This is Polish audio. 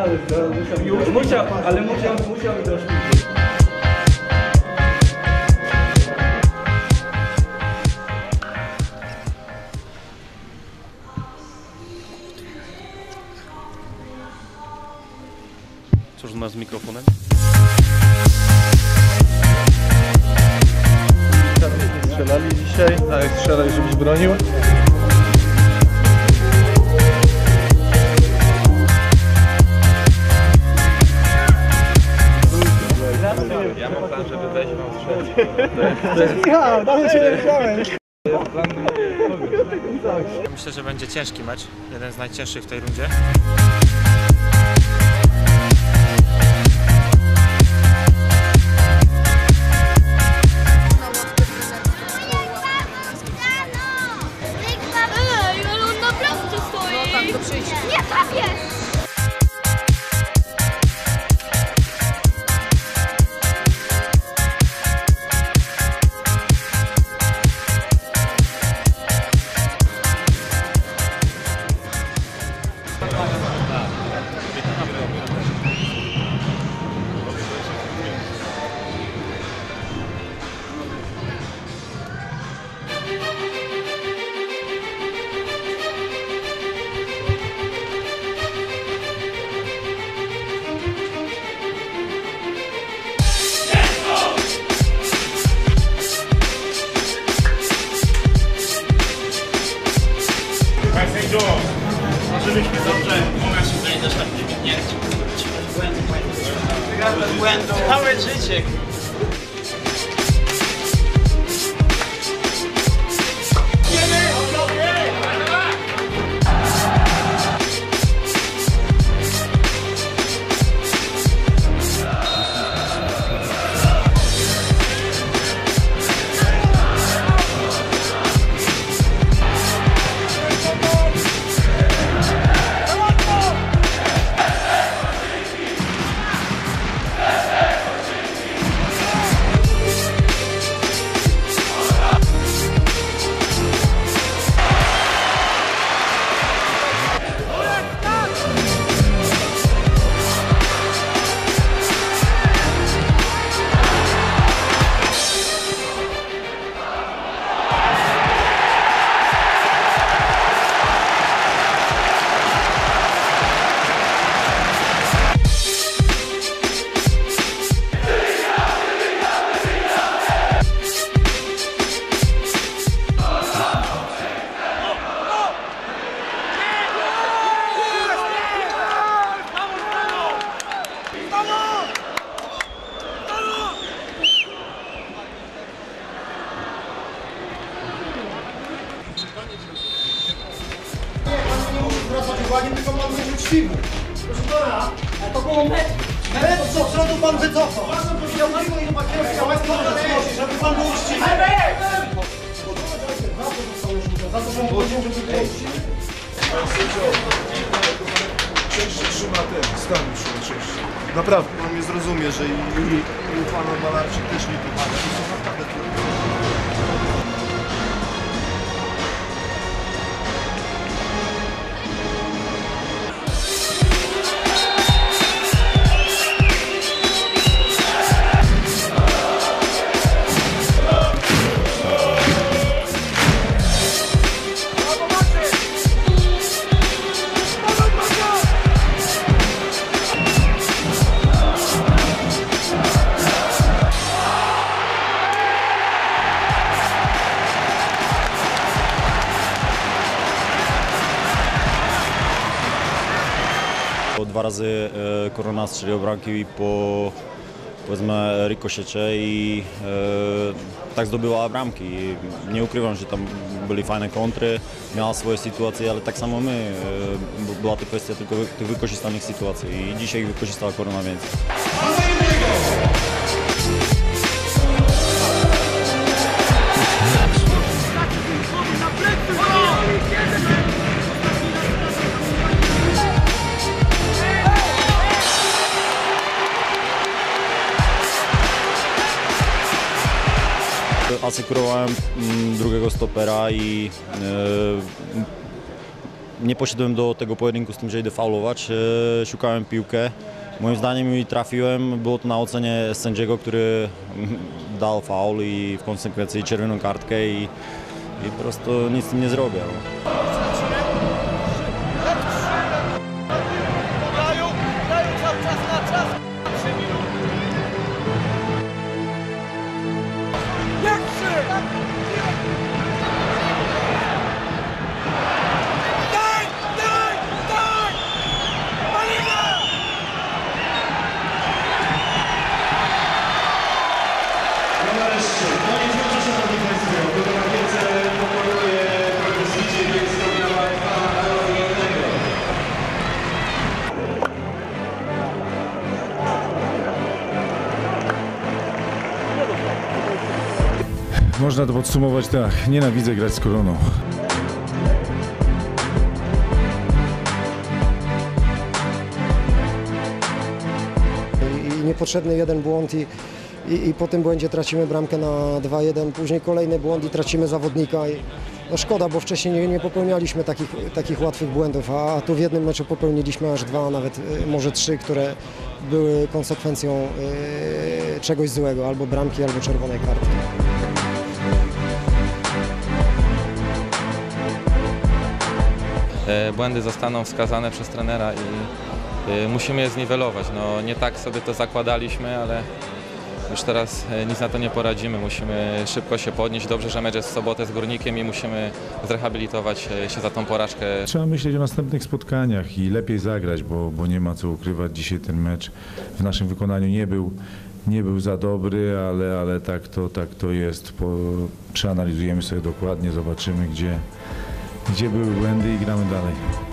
Ale musiał mi doszło. Cóż masz z mikrofonem? Strzelali dzisiaj, a jak strzelaj, żebyś bronił. Ja mam plan, żeby wejść na Ja, dawno się nie widziałem. Myślę, że będzie ciężki mecz, jeden z najcięższych w tej rundzie. Ej, ale on naprawdę stoi! No tam to przyjdzie. Nie, tam jest! Żebyśmy dobrze u nas tutaj też tak nie błędu. Całe życie. Tylko pan być uczciwy. Proszę pana, a to było metr, co przodu pan wycofał. Bardzo prosił o i papierów, żeby pan był uczciwy. Za to pan powiedział, żeby był uczciwy. Częściej trzyma ten, stan już. Naprawdę. Pan mnie zrozumie, że i u pana Malarczy też nie pomaga. To są naprawdę Dwa razy Korona strzelił bramki po, powiedzmy, rikoszecie i tak zdobyła bramki. Nie ukrywam, że tam byli fajne kontry, miała swoje sytuacje, ale tak samo my. Była to kwestia tylko tych wykorzystanych sytuacji i dzisiaj wykorzystała Korona więcej. Asekurowałem drugiego stopera i nie poszedłem do tego pojedynku z tym, że idę faulować. Szukałem piłkę. Moim zdaniem i trafiłem. Było to na ocenie sędziego, który dał faul i w konsekwencji czerwoną kartkę i po prostu nic z tym nie zrobię. Można to podsumować tak, nienawidzę grać z Koroną. I niepotrzebny jeden błąd i po tym błędzie tracimy bramkę na 2-1, później kolejny błąd i tracimy zawodnika. No szkoda, bo wcześniej nie popełnialiśmy takich łatwych błędów, a tu w jednym meczu popełniliśmy aż 2, nawet może 3, które były konsekwencją czegoś złego, albo bramki, albo czerwonej kartki. Błędy zostaną wskazane przez trenera i musimy je zniwelować. No, nie tak sobie to zakładaliśmy, ale już teraz nic na to nie poradzimy. Musimy szybko się podnieść. Dobrze, że mecz jest w sobotę z Górnikiem i musimy zrehabilitować się za tą porażkę. Trzeba myśleć o następnych spotkaniach i lepiej zagrać, bo nie ma co ukrywać. Dzisiaj ten mecz w naszym wykonaniu nie był za dobry, ale tak to jest. Przeanalizujemy sobie dokładnie, zobaczymy gdzie były błędy i gramy dalej.